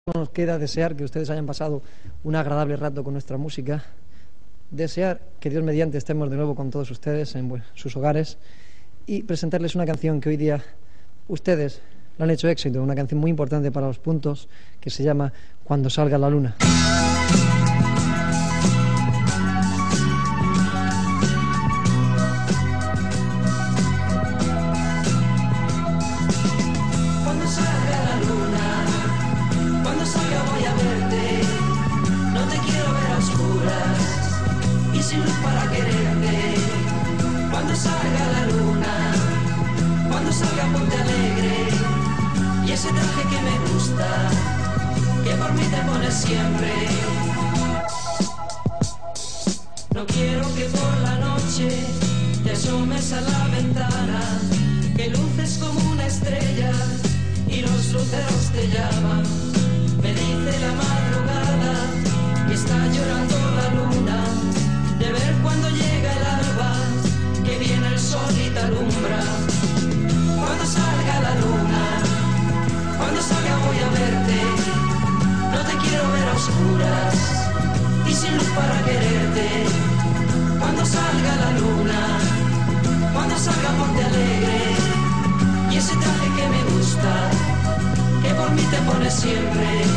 Nos queda desear que ustedes hayan pasado un agradable rato con nuestra música, desear que Dios mediante estemos de nuevo con todos ustedes en sus hogares y presentarles una canción que hoy día ustedes la han hecho éxito, una canción muy importante para los puntos que se llama Cuando salga la luna. Sin luz para quererte, cuando salga la luna, cuando salga ponte alegre, y ese traje que me gusta, que por mí te pones siempre. No quiero que por la noche te asomes a la ventana, que luces como una estrella y los luceros te llaman. Me dice la madrugada que está llorando la luna, de ver cuando llega el alba, que viene el sol y te alumbra. Cuando salga la luna, cuando salga voy a verte, no te quiero ver a oscuras y sin luz para quererte. Cuando salga la luna, cuando salga ponte alegre, y ese traje que me gusta, que por mí te pones siempre.